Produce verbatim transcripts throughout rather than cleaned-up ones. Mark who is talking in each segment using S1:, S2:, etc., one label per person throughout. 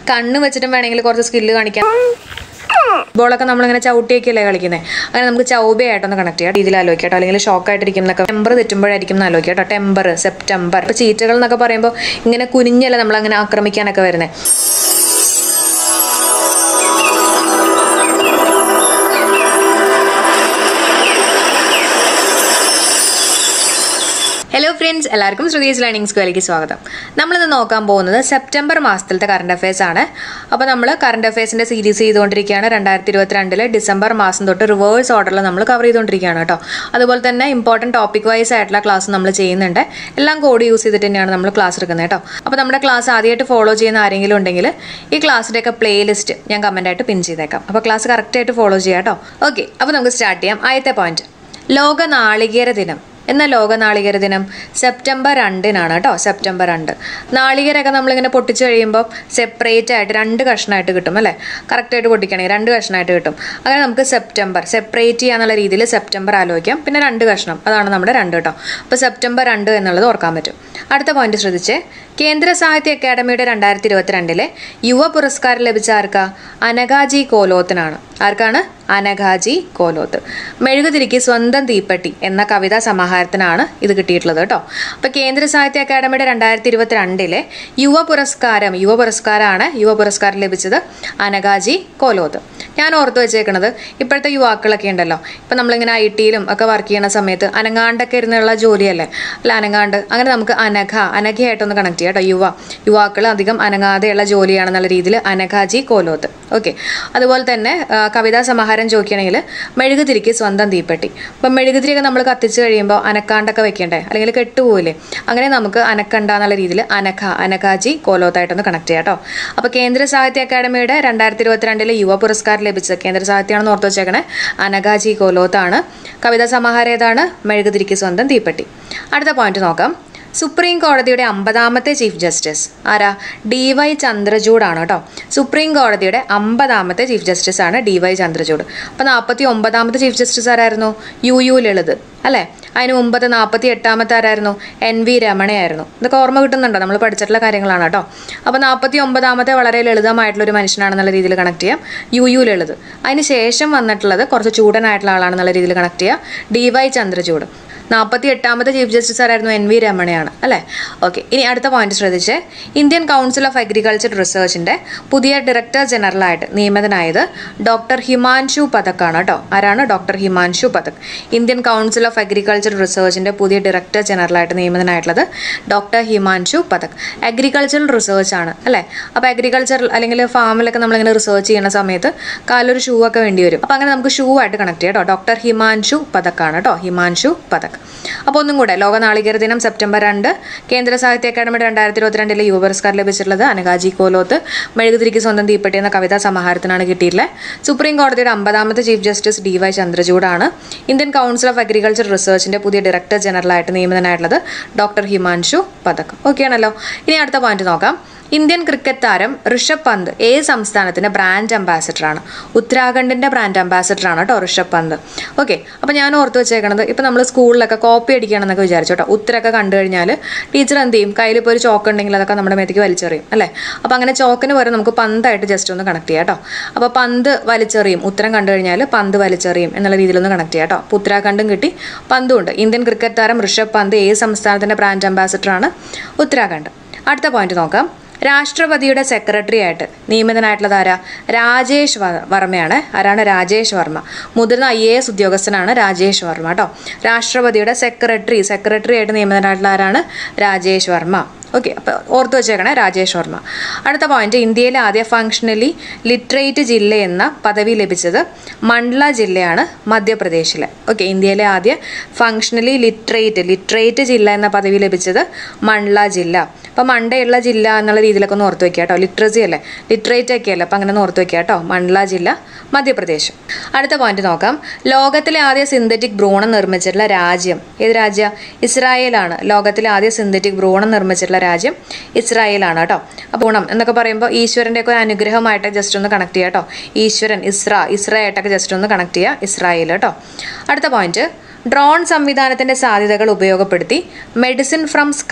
S1: കണ്ണ് വെച്ചിട്ടും വേണമെങ്കിൽ കുറച്ച് സ്കില്ല് കാണിക്കാം. ബോളൊക്കെ നമ്മളിങ്ങനെ ചവിട്ടിയൊക്കെയല്ലേ കളിക്കുന്നത്. അങ്ങനെ നമുക്ക് ചൗബയായിട്ടൊന്ന് കണക്ട് ചെയ്യാം. രീതിയിൽ ആലോചിക്കാം കേട്ടോ. അല്ലെങ്കിൽ ഷോക്കായിട്ടിരിക്കും എന്നൊക്കെ ടെമ്പർ തെറ്റുമ്പോഴായിരിക്കും എന്ന് ആലോചിക്കാം കേട്ടോ. Temper, September. ഇപ്പോൾ ചീറ്റകൾ എന്നൊക്കെ പറയുമ്പോൾ ഇങ്ങനെ കുനിഞ്ഞല്ല നമ്മളങ്ങനെ ആക്രമിക്കാനൊക്കെ വരുന്നത്. ഹലോ ഫ്രണ്ട്സ്, എല്ലാവർക്കും ശ്രുതീസ് ലേണിംഗ് സ്ക്വയറിലേക്ക് സ്വാഗതം. നമ്മളിന്ന് നോക്കാൻ പോകുന്നത് സെപ്റ്റംബർ മാസത്തിലത്തെ കറണ്ട് അഫയേഴ്സ് ആണ്. അപ്പോൾ നമ്മൾ കറണ്ട് അഫയേഴ്സിന്റെ സീരീസ് ചെയ്തുകൊണ്ടിരിക്കുകയാണ്. രണ്ടായിരത്തി ഇരുപത്തിരണ്ടിലെ ഡിസംബർ മാസം തൊട്ട് റിവേഴ്സ് ഓർഡറിൽ നമ്മൾ കവർ ചെയ്തുകൊണ്ടിരിക്കുകയാണ് കേട്ടോ. അതുപോലെ തന്നെ ഇമ്പോർട്ടൻറ്റ് ടോപ്പിക് വൈസ് ആയിട്ടുള്ള ക്ലാസ് നമ്മൾ ചെയ്യുന്നുണ്ട്. എല്ലാം കോഡ് യൂസ് ചെയ്തിട്ട് തന്നെയാണ് നമ്മൾ ക്ലാസ് എടുക്കുന്നത് കേട്ടോ. അപ്പോൾ നമ്മുടെ ക്ലാസ് ആദ്യമായിട്ട് ഫോളോ ചെയ്യുന്ന ആരെങ്കിലും ഉണ്ടെങ്കിൽ ഈ ക്ലാസ്സിൻ്റെയൊക്കെ പ്ലേലിസ്റ്റ് ഞാൻ കമൻറ്റായിട്ട് പിൻ ചെയ്തേക്കാം. അപ്പോൾ ക്ലാസ് കറക്റ്റായിട്ട് ഫോളോ ചെയ്യാം കേട്ടോ. ഓക്കെ, അപ്പോൾ നമുക്ക് സ്റ്റാർട്ട് ചെയ്യാം. ആദ്യത്തെ പോയിന്റ്, ലോക നാളികേര ദിനം. എന്ന ലോക നാളികേര ദിനം സെപ്റ്റംബർ രണ്ടിനാണ് കേട്ടോ. സെപ്റ്റംബർ രണ്ട്. നാളികേരൊക്കെ നമ്മളിങ്ങനെ പൊട്ടിച്ച് കഴിയുമ്പോൾ സെപ്പറേറ്റ് ആയിട്ട് രണ്ട് കഷ്ണമായിട്ട് കിട്ടും അല്ലേ. കറക്റ്റായിട്ട് പൊട്ടിക്കണമെങ്കിൽ രണ്ട് കഷ്ണമായിട്ട് കിട്ടും. അങ്ങനെ നമുക്ക് സെപ്റ്റംബർ സെപ്പറേറ്റ് ചെയ്യാന്നുള്ള രീതിയിൽ സെപ്റ്റംബർ ആലോചിക്കാം. പിന്നെ രണ്ട് കഷ്ണം, അതാണ് നമ്മുടെ രണ്ട് കേട്ടോ. അപ്പോൾ സെപ്റ്റംബർ രണ്ട് എന്നുള്ളത് ഓർക്കാൻ പറ്റും. അടുത്ത പോയിന്റ് ശ്രദ്ധിച്ച്, കേന്ദ്ര സാഹിത്യ അക്കാദമിയുടെ രണ്ടായിരത്തി ഇരുപത്തിരണ്ടിലെ യുവ പുരസ്കാരം ലഭിച്ച ആർക്കാ? അനഘാജി കോലോത്തിനാണ്. ആർക്കാണ്? അനഘാജി കോലോത്ത്. മെഴുകുതിരിക്ക് സ്വന്തം തീപ്പെട്ടി എന്ന കവിതാ സമാഹാരത്തിനാണ് ഇത് കിട്ടിയിട്ടുള്ളത് കേട്ടോ. അപ്പോൾ കേന്ദ്ര സാഹിത്യ അക്കാദമിയുടെ രണ്ടായിരത്തി ഇരുപത്തിരണ്ടിലെ യുവ പുരസ്കാരം യുവ പുരസ്കാരമാണ് യുവ പുരസ്കാരം ലഭിച്ചത് അനഘാജി കോലോത്ത്. ഞാൻ ഓർത്ത് വെച്ചേക്കണത്, ഇപ്പോഴത്തെ യുവാക്കളൊക്കെ ഉണ്ടല്ലോ, ഇപ്പം നമ്മളിങ്ങനെ ഐ ടിയിലും ഒക്കെ വർക്ക് ചെയ്യുന്ന സമയത്ത് അനങ്ങാണ്ടൊക്കെ ഇരുന്നുള്ള ജോലിയല്ലേ, അല്ല അനങ്ങാണ്ട്. അങ്ങനെ നമുക്ക് അനഘ അനഘയായിട്ടൊന്ന് കണക്ട് ചെയ്യാം കേട്ടോ. യുവ യുവാക്കൾ അധികം അനങ്ങാതെയുള്ള ജോലിയാണെന്നുള്ള രീതിയിൽ അനഘാജി കോലോത്ത്. ഓക്കെ, അതുപോലെ തന്നെ കവിതാ സമാഹാരം ചോദിക്കുകയാണെങ്കിൽ മെഴുകുതിരിക്ക് സ്വന്തം തീപ്പെട്ടി. അപ്പം മെഴുകുതിരിയൊക്കെ നമ്മൾ കത്തിച്ച് കഴിയുമ്പോൾ അനക്കാണ്ടൊക്കെ വെക്കണ്ടേ, അല്ലെങ്കിൽ കെട്ടുപോയില്ലേ. അങ്ങനെ നമുക്ക് അനക്കണ്ട എന്നുള്ള രീതിയിൽ അനഘ അനഘാജി കോലോത്തായിട്ടൊന്ന് കണക്ട് ചെയ്യാം കേട്ടോ. അപ്പോൾ കേന്ദ്ര സാഹിത്യ അക്കാദമിയുടെ രണ്ടായിരത്തി ഇരുപത്തിരണ്ടിലെ യുവ പുരസ്കാരം ലഭിച്ചത് കേന്ദ്ര സാഹിത്യമാണെന്ന് ഓർത്ത് വെച്ചേക്കണേ, അനഘാജി കോലോത്താണ്. കവിതാ സമാഹാരം ഏതാണ്? മെഴുകുതിരിക്ക് സ്വന്തം തീപ്പെട്ടി. അടുത്ത പോയിന്റ് നോക്കാം. സുപ്രീം കോടതിയുടെ അമ്പതാമത്തെ ചീഫ് ജസ്റ്റിസ് ആരാ? ഡി വൈ ചന്ദ്രചൂഡാണ് കേട്ടോ. സുപ്രീം കോടതിയുടെ അമ്പതാമത്തെ ചീഫ് ജസ്റ്റിസ് ആണ് ഡി വൈ ചന്ദ്രചൂഡ്. അപ്പോൾ നാൽപ്പത്തി ഒമ്പതാമത്തെ ചീഫ് ജസ്റ്റിസ് ആരായിരുന്നു? യു യു ലളിത് അല്ലേ. അതിന് മുമ്പത്തെ നാൽപ്പത്തി എട്ടാമത്തെ ആരായിരുന്നു? എൻ വി രമണയായിരുന്നു. ഇതൊക്കെ ഓർമ്മ കിട്ടുന്നുണ്ടോ? നമ്മൾ പഠിച്ചിട്ടുള്ള കാര്യങ്ങളാണ് കേട്ടോ. അപ്പോൾ നാൽപ്പത്തി ഒമ്പതാമത്തെ വളരെ ലളിതമായിട്ടുള്ള ഒരു മനുഷ്യനാണെന്നുള്ള രീതിയിൽ കണക്ട് ചെയ്യാം, യു യു ലളിത്. അതിന് ശേഷം വന്നിട്ടുള്ളത് കുറച്ച് ചൂടനായിട്ടുള്ള ആളാണെന്നുള്ള രീതിയിൽ കണക്ട് ചെയ്യാം, ഡി വൈ ചന്ദ്രചൂഡ്. നാൽപ്പത്തി എട്ടാമത്തെ ചീഫ് ജസ്റ്റിസ് ആരായിരുന്നു? എൻ വി രമണയാണ് അല്ലേ. ഓക്കെ, ഇനി അടുത്ത പോയിന്റ് ശ്രദ്ധിച്ച്, ഇന്ത്യൻ കൗൺസിൽ ഓഫ് അഗ്രികൾച്ചർ റിസർച്ചിന്റെ പുതിയ ഡയറക്ടർ ജനറലായിട്ട് നിയമിതനായത് ഡോക്ടർ ഹിമാൻഷു പഥക്കാണ് കേട്ടോ. ആരാണ്? Doctor Himanshu Pathak. Indian council of agriculture റിസർച്ചിന്റെ പുതിയ ഡയറക്ടർ ജനറലായിട്ട് നിയമിതനായിട്ടുള്ളത് doctor Himanshu Pathak. Agricultural research ആണ് അല്ലേ. അപ്പോൾ അഗ്രികൾച്ചർ അല്ലെങ്കിൽ ഫാമിലൊക്കെ നമ്മളിങ്ങനെ റിസർച്ച് ചെയ്യുന്ന സമയത്ത് കാലൊരു ഷൂ ഒക്കെ വേണ്ടി വരും. അപ്പോൾ അങ്ങനെ നമുക്ക് ഷൂ ആയിട്ട് കണക്ട് ചെയ്യാം കേട്ടോ. ഡോക്ടർ ഹിമാൻഷു പഥക്കാണ് കേട്ടോ. ഹിമാൻഷു പഥക്. അപ്പോൾ ഒന്നും കൂടെ, ലോക നാളികേര ദിനം സെപ്റ്റംബർ രണ്ട്. കേന്ദ്ര സാഹിത്യ അക്കാദമിയുടെ രണ്ടായിരത്തി ഇരുപത്തിരണ്ടിലെ യുവ പുരസ്കാരം ലഭിച്ചിട്ടുള്ളത് അനഘാജി കോലോത്ത്. മെഴുകുതിരിക്ക് സ്വന്തം തീപ്പെട്ടി എന്ന കവിതാ സമാഹാരത്തിനാണ് കിട്ടിയിട്ടുള്ളത്. സുപ്രീം കോടതിയുടെ അമ്പതാമത്തെ ചീഫ് ജസ്റ്റിസ് ഡി വൈ ചന്ദ്രചൂഡാണ്. ഇന്ത്യൻ കൗൺസിൽ ഓഫ് അഗ്രികൾച്ചർ റിസർച്ചിന്റെ പുതിയ ഡയറക്ടർ ജനറലായിട്ട് നിയമിതനായിട്ടുള്ളത് ഡോക്ടർ ഹിമാൻഷു പഥക്. ഓക്കെ ആണല്ലോ. ഇനി അടുത്ത പോയിന്റ് നോക്കാം. ഇന്ത്യൻ ക്രിക്കറ്റ് താരം ഋഷഭ് പന്ത് ഏത് സംസ്ഥാനത്തിന്റെ ബ്രാൻഡ് അംബാസിഡറാണ്? ഉത്തരാഖണ്ഡിന്റെ ബ്രാൻഡ് അംബാസിഡറാണ് കേട്ടോ ഋഷഭ് പന്ത്. ഓക്കെ, അപ്പോൾ ഞാൻ ഓർത്ത് വെച്ചേക്കണത്, ഇപ്പം നമ്മൾ സ്കൂളിലൊക്കെ കോപ്പി അടിക്കുകയാണെന്നൊക്കെ വിചാരിച്ചു കേട്ടോ. ഉത്തരൊക്കെ കണ്ടു കഴിഞ്ഞാൽ ടീച്ചർ എന്ത് ചെയ്യും? കയ്യിൽ ഇപ്പോൾ ഒരു ചോക്ക് ഉണ്ടെങ്കിൽ അതൊക്കെ നമ്മുടെ മേത്തേക്ക് വലിച്ചെറിയും അല്ലേ. അപ്പോൾ അങ്ങനെ ചോക്കിന് പകരം നമുക്ക് പന്തായിട്ട് ജസ്റ്റ് ഒന്ന് കണക്ട് ചെയ്യാം കേട്ടോ. അപ്പോൾ പന്ത് വലിച്ചെറിയും, ഉത്തരം കണ്ടു കഴിഞ്ഞാൽ പന്ത് വലിച്ചെറിയും എന്നുള്ള രീതിയിലൊന്ന് കണക്ട് ചെയ്യാം കേട്ടോ. അപ്പോൾ ഉത്തരാഖണ്ഡും കിട്ടി, പന്തും ഉണ്ട്. ഇന്ത്യൻ ക്രിക്കറ്റ് താരം ഋഷഭ് പന്ത് ഏത് സംസ്ഥാനത്തിന്റെ ബ്രാൻഡ് അംബാസിഡറാണ്? ഉത്തരാഖണ്ഡ്. അടുത്ത പോയിന്റ് നോക്കാം. രാഷ്ട്രപതിയുടെ സെക്രട്ടറി ആയിട്ട് നിയമിതനായിട്ടുള്ളത് ആരാ? രാജേഷ് വർമ്മയാണ്. ആരാണ്? രാജേഷ് വർമ്മ. മുതിർന്ന ഐ എ എസ് ഉദ്യോഗസ്ഥനാണ് രാജേഷ് വർമ്മ കേട്ടോ. രാഷ്ട്രപതിയുടെ സെക്രട്ടറി സെക്രട്ടറി ആയിട്ട് നിയമിതനായിട്ടുള്ള ആരാണ്? രാജേഷ് വർമ്മ. ഓക്കെ, അപ്പോൾ ഓർത്ത് വെച്ചേക്കണേ, രാജേഷ് വർമ്മ. അടുത്ത പോയിന്റ്, ഇന്ത്യയിലെ ആദ്യ ഫങ്ഷണലി ലിറ്ററേറ്റ് ജില്ല എന്ന പദവി ലഭിച്ചത് മണ്ഡ്ല ജില്ലയാണ്, മധ്യപ്രദേശിൽ. ഓക്കെ, ഇന്ത്യയിലെ ആദ്യ ഫങ്ഷണലി ലിറ്ററേറ്റ് ലിറ്ററേറ്റ് ജില്ല എന്ന പദവി ലഭിച്ചത് മണ്ഡ്ല ജില്ല. അപ്പോൾ മണ്ടയുള്ള ജില്ല എന്നുള്ള രീതിയിലൊക്കെ ഒന്ന് ഓർത്ത് വെക്കുക കേട്ടോ. ലിറ്ററസി അല്ലേ, ലിറ്ററേറ്റ് ഒക്കെ അല്ലേ, അപ്പം അങ്ങനെ ഒന്ന് ഓർത്ത് വെക്കുക കേട്ടോ. മണ്ഡ്ല ജില്ല, മധ്യപ്രദേശ്. അടുത്ത പോയിന്റ് നോക്കാം. ലോകത്തിലെ ആദ്യ സിന്തറ്റിക് ഭ്രൂണം നിർമ്മിച്ചിട്ടുള്ള രാജ്യം ഏത് രാജ്യം? ഇസ്രായേലാണ്. ലോകത്തിലെ ആദ്യ സിന്തറ്റിക് ഭ്രൂണം നിർമ്മിച്ചിട്ടുള്ള രാജ്യം ഇസ്രായേലാണ് കേട്ടോ. അപ്പോൾ ഭ്രൂണം എന്നൊക്കെ പറയുമ്പോൾ ഈശ്വരൻ്റെ ഒക്കെ ഒരു അനുഗ്രഹമായിട്ട് ജസ്റ്റ് ഒന്ന് കണക്ട് ചെയ്യുക കേട്ടോ. ഈശ്വരൻ, ഇസ്ര ഇസ്ര ആയിട്ടൊക്കെ ജസ്റ്റ് ഒന്ന് കണക്ട് ചെയ്യുക, ഇസ്രായേൽ കേട്ടോ. അടുത്ത പോയിന്റ്, ഡ്രോൺ സംവിധാനത്തിന്റെ സാധ്യതകൾ ഉപയോഗപ്പെടുത്തി മെഡിസിൻ ഫ്രം സ്കൈ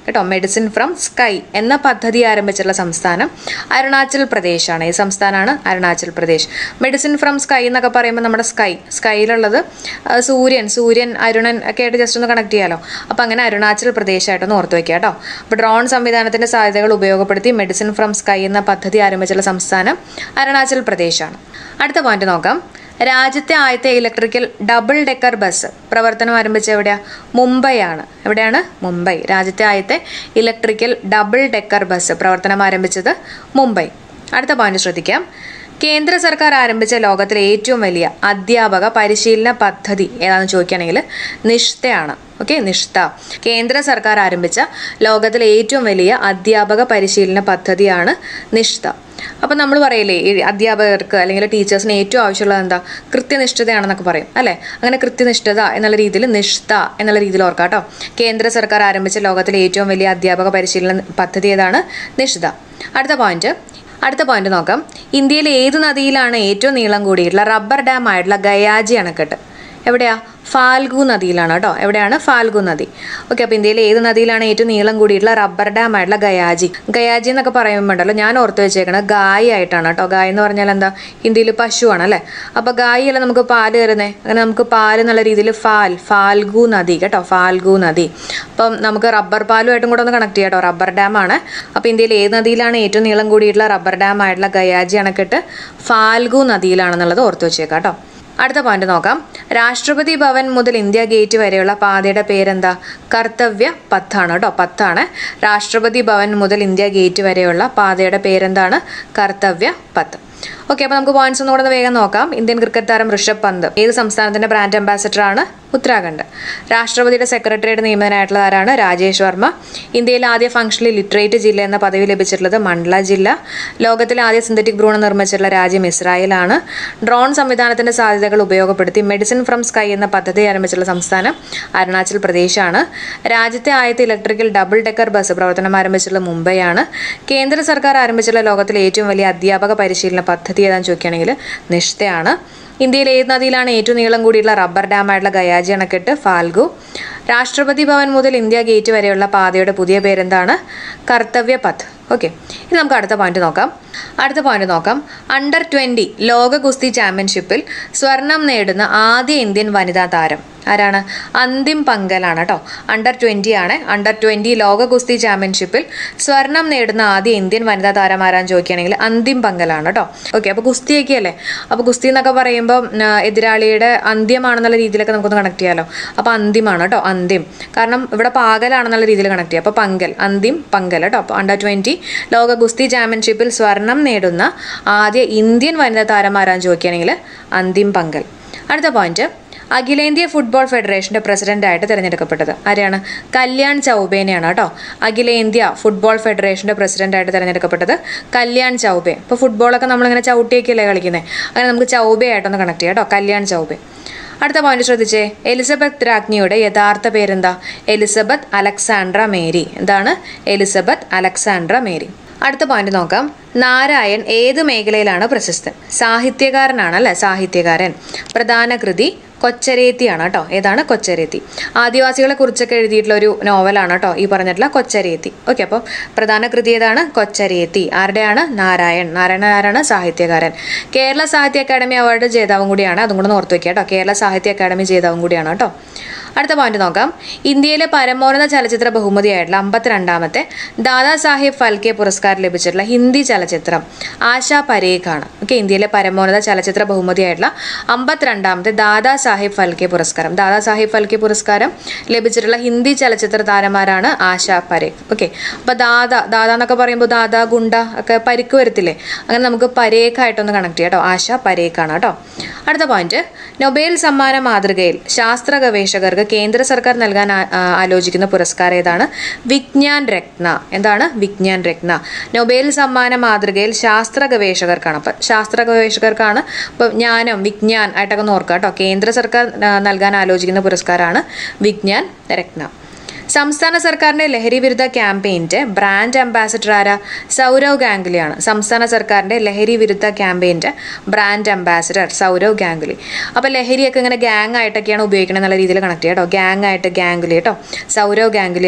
S1: കേട്ടോ. മെഡിസിൻ ഫ്രം സ്കൈ എന്ന പദ്ധതി ആരംഭിച്ചിട്ടുള്ള സംസ്ഥാനം അരുണാചൽ പ്രദേശാണ്. ഈ സംസ്ഥാനമാണ് Arunachal Pradesh. Medicine from sky എന്നൊക്കെ പറയുമ്പോൾ നമ്മുടെ സ്കൈ സ്കൈയിലുള്ളത് സൂര്യൻ സൂര്യൻ അരുണൻ ഒക്കെ ആയിട്ട് ജസ്റ്റ് ഒന്ന് കണക്ട് ചെയ്യാലോ. അപ്പം അങ്ങനെ അരുണാചൽ പ്രദേശായിട്ടൊന്ന് ഓർത്ത് വയ്ക്കുക കേട്ടോ. അപ്പോൾ ഡ്രോൺ സംവിധാനത്തിന്റെ സാധ്യതകൾ ഉപയോഗപ്പെടുത്തി മെഡിസിൻ ഫ്രം സ്കൈ എന്ന പദ്ധതി ആരംഭിച്ചുള്ള സംസ്ഥാനം അരുണാചൽ പ്രദേശാണ്. അടുത്ത പോയിന്റ് നോക്കാം. രാജ്യത്തെ ആദ്യത്തെ ഇലക്ട്രിക്കൽ ഡബിൾ ഡെക്കർ ബസ് പ്രവർത്തനം ആരംഭിച്ച എവിടെയാ? മുംബൈയാണ്. എവിടെയാണ്? മുംബൈ. രാജ്യത്തെ ആദ്യത്തെ ഇലക്ട്രിക്കൽ ഡബിൾ ഡെക്കർ ബസ് പ്രവർത്തനം ആരംഭിച്ചത് മുംബൈ. അടുത്ത പോയിന്റ് ശ്രദ്ധിക്കാം. കേന്ദ്ര സർക്കാർ ആരംഭിച്ച ലോകത്തിലെ ഏറ്റവും വലിയ അധ്യാപക പരിശീലന പദ്ധതി ഏതാണെന്ന് ചോദിക്കുകയാണെങ്കിൽ നിഷ്തയാണ്. ഓക്കെ, നിഷ്ത. കേന്ദ്ര സർക്കാർ ആരംഭിച്ച ലോകത്തിലെ ഏറ്റവും വലിയ അധ്യാപക പരിശീലന പദ്ധതിയാണ് നിഷ്ത. അപ്പം നമ്മൾ പറയില്ലേ ഈ അധ്യാപകർക്ക് അല്ലെങ്കിൽ ടീച്ചേഴ്സിന് ഏറ്റവും ആവശ്യമുള്ളത് എന്താ? കൃത്യനിഷ്ഠതയാണെന്നൊക്കെ പറയും അല്ലേ. അങ്ങനെ കൃത്യനിഷ്ഠത എന്നുള്ള രീതിയിൽ നിഷ്ത എന്നുള്ള രീതിയിൽ ഓർക്കാം കേട്ടോ. കേന്ദ്ര സർക്കാർ ആരംഭിച്ച ലോകത്തിലെ ഏറ്റവും വലിയ അധ്യാപക പരിശീലന പദ്ധതി ഏതാണ്? നിഷ്ത. അടുത്ത പോയിന്റ് അടുത്ത പോയിന്റ് നോക്കാം. ഇന്ത്യയിലെ ഏത് നദിയിലാണ് ഏറ്റവും നീളം കൂടിയിട്ടുള്ള റബ്ബർ ഡാം ആയിട്ടുള്ള ഗയാജി അണക്കെട്ട്? എവിടെയാ? ഫാൽഗു നദിയിലാണ് കേട്ടോ. എവിടെയാണ്? ഫാൽഗു നദി. ഓക്കെ, അപ്പോൾ ഇന്ത്യയിലെ ഏത് നദിയിലാണ് ഏറ്റവും നീളം കൂടിയിട്ടുള്ള റബ്ബർ ഡാം ആയിട്ടുള്ള ഗയാജി? ഗയാജി എന്നൊക്കെ പറയുമ്പോണ്ടല്ലോ ഞാൻ ഓർത്ത് വെച്ചേക്കണത് ഗായ് ആയിട്ടാണ് കേട്ടോ. ഗായ് എന്ന് പറഞ്ഞാൽ എന്താ? ഹിന്ദിയിൽ പശുവാണ് അല്ലേ. അപ്പോൾ ഗായ് അല്ല നമുക്ക് പാല് തരുന്നേ. അങ്ങനെ നമുക്ക് പാല് എന്നുള്ള രീതിയിൽ ഫാൽ ഫാൽഗു നദി കേട്ടോ. ഫാൽഗു നദി. അപ്പം നമുക്ക് റബ്ബർ പാലുമായിട്ടും കൂടെ ഒന്ന് കണക്ട് ചെയ്യാം കേട്ടോ. റബ്ബർ ഡാം ആണ്. അപ്പോൾ ഇന്ത്യയിൽ ഏത് നദിയിലാണ് ഏറ്റവും നീളം കൂടിയിട്ടുള്ള റബ്ബർ ഡാം ആയിട്ടുള്ള ഗയാജി അണക്കെട്ട്? ഫാൽഗു നദിയിലാണെന്നുള്ളത് ഓർത്ത് വെച്ചേക്കാം കേട്ടോ. അടുത്ത പോയിന്റ് നോക്കാം. രാഷ്ട്രപതി ഭവൻ മുതൽ ഇന്ത്യ ഗേറ്റ് വരെയുള്ള പാതയുടെ പേരെന്താ? കർത്തവ്യ പത്താണ് കേട്ടോ. പത്താണ്. രാഷ്ട്രപതി ഭവൻ മുതൽ ഇന്ത്യ ഗേറ്റ് വരെയുള്ള പാതയുടെ പേരെന്താണ്? കർത്തവ്യ പത്ത്. ഓക്കെ, അപ്പോൾ നമുക്ക് പോയിന്റ്സ് ഒന്നും കൂടെ വേഗം നോക്കാം. ഇന്ത്യൻ ക്രിക്കറ്റ് താരം ഋഷഭ് പന്ത് ഏത് സംസ്ഥാനത്തിന്റെ ബ്രാൻഡ് അംബാസിഡർ ആണ്? ഉത്തരാഖണ്ഡ്. രാഷ്ട്രപതിയുടെ സെക്രട്ടറിയുടെ നിയമനായിട്ടുള്ള ആരാണ്? രാജേഷ് വർമ്മ. ഇന്ത്യയിലെ ആദ്യ ഫംഗ്ഷണലി ലിറ്ററേറ്റ് ജില്ല എന്ന പദവി ലഭിച്ചിട്ടുള്ളത് മണ്ഡല ജില്ല. ലോകത്തിലെ ആദ്യ സിന്തറ്റിക് ഭ്രൂണം നിർമ്മിച്ചിട്ടുള്ള രാജ്യം ഇസ്രായേലാണ്. ഡ്രോൺ സംവിധാനത്തിന്റെ സാധ്യതകൾ ഉപയോഗപ്പെടുത്തി മെഡിസിൻ ഫ്രം സ്കൈ എന്ന പദ്ധതി ആരംഭിച്ചിട്ടുള്ള സംസ്ഥാനം അരുണാചൽ പ്രദേശാണ്. രാജ്യത്തെ ആദ്യത്തെ ഇലക്ട്രിക്കൽ ഡബിൾ ഡെക്കർ ബസ് പ്രവർത്തനം ആരംഭിച്ചിട്ടുള്ള മുംബൈയാണ്. കേന്ദ്ര സർക്കാർ ആരംഭിച്ചിട്ടുള്ള ലോകത്തിലെ ഏറ്റവും വലിയ അധ്യാപക പരിശീലന പദ്ധതി ഏതാണെന്ന് ചോദിക്കുകയാണെങ്കിൽ നിഷ്തയാണ്. ഇന്ത്യയിലെ ഏത് നദിയിലാണ് ഏറ്റവും നീളം കൂടിയുള്ള റബ്ബർ ഡാം ആയിട്ടുള്ള ഗയാജി അണക്കെട്ട്? ഫാൽഗു. രാഷ്ട്രപതി ഭവൻ മുതൽ ഇന്ത്യ ഗേറ്റ് വരെയുള്ള പാതയുടെ പുതിയ പേരെന്താണ്? കർത്തവ്യ പത്ത്. ഓക്കെ, ഇനി നമുക്ക് അടുത്ത പോയിന്റ് നോക്കാം. അടുത്ത പോയിന്റ് നോക്കാം. അണ്ടർ ട്വന്റി ലോക ഗുസ്തി ചാമ്പ്യൻഷിപ്പിൽ സ്വർണം നേടുന്ന ആദ്യ ഇന്ത്യൻ വനിതാ താരം ആരാണ്? അന്തിം പങ്കലാണ് കേട്ടോ. അണ്ടർ ട്വന്റി ആണ്. അണ്ടർ ട്വന്റി ലോക ഗുസ്തി ചാമ്പ്യൻഷിപ്പിൽ സ്വർണം നേടുന്ന ആദ്യ ഇന്ത്യൻ വനിതാ താരം ആരാന്ന് ചോദിക്കുകയാണെങ്കിൽ അന്തിം പങ്കലാണ് കേട്ടോ. ഓക്കെ, അപ്പോൾ ഗുസ്തിയൊക്കെ അല്ലേ. അപ്പോൾ ഗുസ്തി എന്നൊക്കെ പറയുമ്പോൾ എതിരാളിയുടെ അന്ത്യമാണെന്നുള്ള രീതിയിലൊക്കെ നമുക്കൊന്ന് കണക്ട് ചെയ്യാമല്ലോ. അപ്പോൾ അന്തിമാണ് കേട്ടോ. അന്തിം. കാരണം ഇവിടെ പാകലാണെന്നുള്ള രീതിയിൽ കണക്ട് ചെയ്യാം. അപ്പോൾ പങ്കൽ, അന്തിം പങ്കൽ കേട്ടോ. അപ്പോൾ അണ്ടർ ട്വന്റി ലോക ഗുസ്തി ചാമ്പ്യൻഷിപ്പിൽ സ്വർണം നേടുന്ന ആദ്യ ഇന്ത്യൻ വനിതാ താരം ആരാന്ന് ചോദിക്കുകയാണെങ്കിൽ അന്തിം പങ്കൽ. അടുത്ത പോയിന്റ്. അഖിലേന്ത്യാ ഫുട്ബോൾ ഫെഡറേഷന്റെ പ്രസിഡന്റായിട്ട് തിരഞ്ഞെടുക്കപ്പെട്ടത് ആരെയാണ്? കല്യാൺ ചൗബേനെയാണ് കേട്ടോ. അഖിലേന്ത്യാ ഫുട്ബോൾ ഫെഡറേഷന്റെ പ്രസിഡന്റായിട്ട് തിരഞ്ഞെടുക്കപ്പെട്ടത് കല്യാൺ ചൗബേ. ഇപ്പോൾ ഫുട്ബോളൊക്കെ നമ്മളിങ്ങനെ ചവിട്ടിയൊക്കെയല്ലേ കളിക്കുന്നത്. അങ്ങനെ നമുക്ക് ചൗബേ ആയിട്ടൊന്ന് കണക്ട് ചെയ്യാം കേട്ടോ. കല്യാൺ ചൗബേ. അടുത്ത പോയിന്റ് ശ്രദ്ധിച്ചേ. എലിസബത്ത് രാജ്ഞിയുടെ യഥാർത്ഥ പേരെന്താ? Elizabeth Alexandra Mary. എന്താണ്? Elizabeth Alexandra Mary. അടുത്ത പോയിന്റ് നോക്കാം. നാരായൺ ഏത് മേഖലയിലാണ് പ്രശസ്തൻ? സാഹിത്യകാരനാണ് അല്ലെ. സാഹിത്യകാരൻ. പ്രധാന കൃതി കൊച്ചരേത്തിയാണ് കേട്ടോ. ഏതാണ്? കൊച്ചരേത്തി. ആദിവാസികളെ കുറിച്ചൊക്കെ എഴുതിയിട്ടുള്ള ഒരു നോവലാണ് കേട്ടോ ഈ പറഞ്ഞിട്ടുള്ള കൊച്ചരേത്തി. ഓക്കെ, അപ്പോൾ പ്രധാന കൃതി ഏതാണ്? കൊച്ചരേത്തി. ആരുടെയാണ്? നാരായൺ. നാരായണൻ ആരാണ്? സാഹിത്യകാരൻ. കേരള സാഹിത്യ അക്കാദമി അവാർഡ് ജേതാവും കൂടിയാണ്. അതും കൂടെ ഓർത്ത് വെക്കുക കേട്ടോ. കേരള സാഹിത്യ അക്കാദമി ജേതാവും കൂടിയാണ് കേട്ടോ. അടുത്ത പോയിന്റ് നോക്കാം. ഇന്ത്യയിലെ പരമോന്നത ചലച്ചിത്ര ബഹുമതിയായിട്ടുള്ള അമ്പത്തിരണ്ടാമത്തെ ദാദാ സാഹിബ് ഫാൽക്കെ പുരസ്കാരം ലഭിച്ചിട്ടുള്ള ഹിന്ദി ചലച്ചിത്രം ആശാ പരേഖ് ആണ്. ഓക്കെ, ഇന്ത്യയിലെ പരമോന്നത ചലച്ചിത്ര ബഹുമതിയായിട്ടുള്ള അമ്പത്തിരണ്ടാമത്തെ ദാദാ സാഹിബ് ഫാൽക്കെ പുരസ്കാരം ദാദാ സാഹിബ് ഫാൽക്കെ പുരസ്കാരം ലഭിച്ചിട്ടുള്ള ഹിന്ദി ചലച്ചിത്ര താരമാരാണ്? ആശാ പരേഖ്. ഓക്കെ, അപ്പൊ ദാദ ദാദ എന്നൊക്കെ പറയുമ്പോൾ ദാദ ഗുണ്ട ഒക്കെ പരിക്ക് വരത്തില്ലേ. അങ്ങനെ നമുക്ക് പരേഖ് ആയിട്ടൊന്ന് കണക്ട് ചെയ്യാം കേട്ടോ. ആശാ പരേഖ് ആണ് കേട്ടോ. അടുത്ത പോയിന്റ്. നൊബേൽ സമ്മാന മാതൃകയിൽ ശാസ്ത്ര ഗവേഷകർക്ക് കേന്ദ്ര സർക്കാർ നൽകാൻ ആലോചിക്കുന്ന പുരസ്കാരം ഏതാണ്? വിജ്ഞാൻ രത്ന. എന്താണ്? വിജ്ഞാൻ രത്ന. നൊബേൽ സമ്മാന മാതൃകയിൽ ശാസ്ത്ര ഗവേഷകർക്കാണ്. അപ്പൊ ശാസ്ത്ര ഗവേഷകർക്കാണ്. ഇപ്പൊ ജ്ഞാനം വിജ്ഞാൻ ആയിട്ടൊക്കെ ഒന്ന് ഓർക്കുക കേട്ടോ. കേന്ദ്ര സർക്കാർ നൽകാൻ ആലോചിക്കുന്ന പുരസ്കാരമാണ് വിജ്ഞാൻ രത്ന. സംസ്ഥാന സർക്കാരിന്റെ ലഹരി വിരുദ്ധ ക്യാമ്പയിന്റെ ബ്രാൻഡ് അംബാസിഡർ ആരാ? സൗരവ് ഗാംഗുലിയാണ്. സംസ്ഥാന സർക്കാരിന്റെ ലഹരി വിരുദ്ധ ക്യാമ്പയിന്റെ ബ്രാൻഡ് അംബാസിഡർ സൗരവ് ഗാംഗുലി. അപ്പൊ ലഹരിയൊക്കെ ഇങ്ങനെ ഗ്യാങ് ആയിട്ടൊക്കെയാണ് ഉപയോഗിക്കണം എന്നുള്ള രീതിയിൽ കണക്ട് ചെയ്യാം കേട്ടോ. ഗ്യാങ് ആയിട്ട് ഗാംഗുലി കേട്ടോ. സൗരവ് ഗാംഗുലിയാണ്.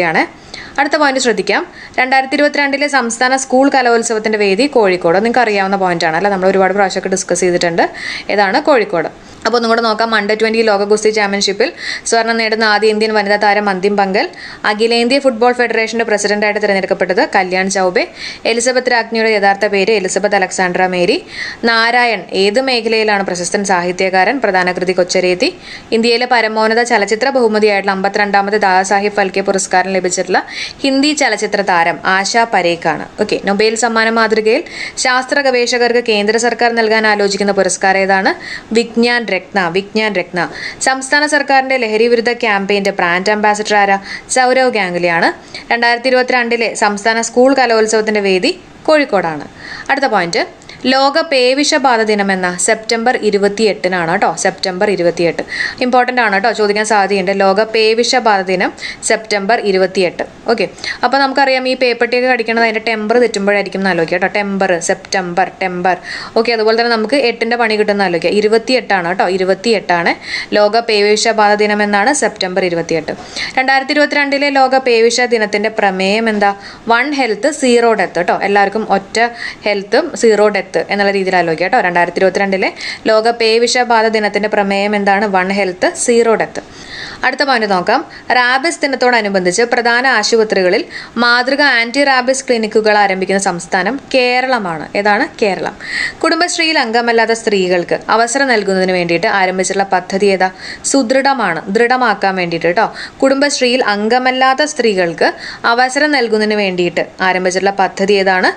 S1: അടുത്ത പോയിന്റ് ശ്രദ്ധിക്കാം. രണ്ടായിരത്തി ഇരുപത്തിരണ്ടിലെ സംസ്ഥാന സ്കൂൾ കലോത്സവത്തിന്റെ വേദി കോഴിക്കോട്. നിങ്ങൾക്ക് അറിയാവുന്ന പോയിന്റാണ് അല്ലെ, നമ്മൾ ഒരുപാട് പ്രാവശ്യമൊക്കെ ഡിസ്കസ് ചെയ്തിട്ടുണ്ട്. ഏതാണ്? കോഴിക്കോട്. അപ്പോൾ ഒന്നുകൂടെ നോക്കാം. അണ്ടർ ട്വന്റി ലോക ഗുസ്തി ചാമ്പ്യൻഷിപ്പിൽ സ്വർണം നേടുന്ന ആദ്യ ഇന്ത്യൻ വനിതാ താരം അന്തിം പങ്കൽ. അഖിലേന്ത്യാ ഫുട്ബോൾ ഫെഡറേഷന്റെ പ്രസിഡന്റായിട്ട് തിരഞ്ഞെടുക്കപ്പെട്ടത് കല്യാൺ ചൗബെ. എലിസബത്ത് രാജ്ഞിയുടെ യഥാർത്ഥ പേര് എലിസബത്ത് അലക്സാണ്ട്ര മേരി. നാരായൺ ഏത് മേഖലയിലാണ് പ്രശസ്തൻ സാഹിത്യകാരൻ? പ്രധാന കൃതി കൊച്ചരേത്തി. ഇന്ത്യയിലെ പരമോന്നത ചലച്ചിത്ര ബഹുമതിയായിട്ടുള്ള അമ്പത്തിരണ്ടാമത് ദാദാസാഹിബ് ഫൽക്കെ പുരസ്കാരം ലഭിച്ചിട്ടുള്ള ഹിന്ദി ചലച്ചിത്ര താരം ആശാ പരേഖാണ്. ഓക്കെ. നൊബേൽ സമ്മാന മാതൃകയിൽ ശാസ്ത്ര ഗവേഷകർക്ക് കേന്ദ്ര സർക്കാർ നൽകാൻ ആലോചിക്കുന്ന പുരസ്കാരം ഏതാണ്? വിജ്ഞാൻ രത്ന. വിജ്ഞാൻ രത്ന. സംസ്ഥാന സർക്കാരിന്റെ ലഹരി വിരുദ്ധ ക്യാമ്പയിന്റെ ബ്രാൻഡ് അംബാസിഡർ ആരാ? സൗരവ് ഗാംഗുലിയാണ്. രണ്ടായിരത്തി ഇരുപത്തിരണ്ടിലെ സംസ്ഥാന സ്കൂൾ കലോത്സവത്തിന്റെ വേദി കോഴിക്കോടാണ്. അടുത്ത പോയിന്റ്, ലോക പേവിഷബാധ ദിനം എന്ന സെപ്റ്റംബർ ഇരുപത്തി എട്ടിനാണ് കേട്ടോ. സെപ്റ്റംബർ ഇരുപത്തിയെട്ട് ഇമ്പോർട്ടൻ്റ് ആണ് കേട്ടോ, ചോദിക്കാൻ സാധ്യതയുണ്ട്. ലോക പേവിഷബാധ ദിനം സെപ്റ്റംബർ ഇരുപത്തിയെട്ട്. ഓക്കെ. അപ്പോൾ നമുക്കറിയാം ഈ പേപ്പട്ടിയൊക്കെ കടിക്കണത് അതിൻ്റെ ടെമ്പർ തെറ്റുമ്പോഴായിരിക്കും എന്ന് ആലോചിക്കുക കേട്ടോ. Temper, September, temper. ഓക്കെ. അതുപോലെ തന്നെ നമുക്ക് എട്ടിൻ്റെ പണി കിട്ടുന്ന ആലോചിക്കുക. ഇരുപത്തിയെട്ടാണ് കേട്ടോ. ഇരുപത്തിയെട്ടാണ് ലോക പേവിഷബാധ ദിനം എന്നാണ് സെപ്റ്റംബർ ഇരുപത്തിയെട്ട്. രണ്ടായിരത്തി ഇരുപത്തിരണ്ടിലെ ലോക പേവിഷ ദിനത്തിന്റെ പ്രമേയം എന്താ? വൺ ഹെൽത്ത് സീറോ ഡെത്ത് കേട്ടോ. എല്ലാവർക്കും ഒറ്റ ഹെൽത്തും സീറോ ഡെത്ത് എന്നുള്ള രീതിയിൽ ആലോചിക്കുക കേട്ടോ. രണ്ടായിരത്തി ഇരുപത്തിരണ്ടിലെ ലോക പേവിഷബാധ ദിനത്തിന്റെ പ്രമേയം എന്താണ്? One health zero death. അടുത്ത പോയിന്റ് നോക്കാം. റാബിസ് ദിനത്തോടനുബന്ധിച്ച് പ്രധാന ആശുപത്രികളിൽ മാതൃക ആന്റി റാബിസ് ക്ലിനിക്കുകൾ ആരംഭിക്കുന്ന സംസ്ഥാനം കേരളമാണ്. ഏതാണ്? കേരളം. കുടുംബശ്രീയിൽ അംഗമല്ലാത്ത സ്ത്രീകൾക്ക് അവസരം നൽകുന്നതിന് വേണ്ടിയിട്ട് ആരംഭിച്ചിട്ടുള്ള പദ്ധതി ഏതാ? സുദൃഢമാണ്. ദൃഢമാക്കാൻ വേണ്ടിയിട്ട് കേട്ടോ. കുടുംബശ്രീയിൽ അംഗമല്ലാത്ത സ്ത്രീകൾക്ക് അവസരം നൽകുന്നതിന് വേണ്ടിയിട്ട് ആരംഭിച്ചിട്ടുള്ള പദ്ധതി ഏതാണ്?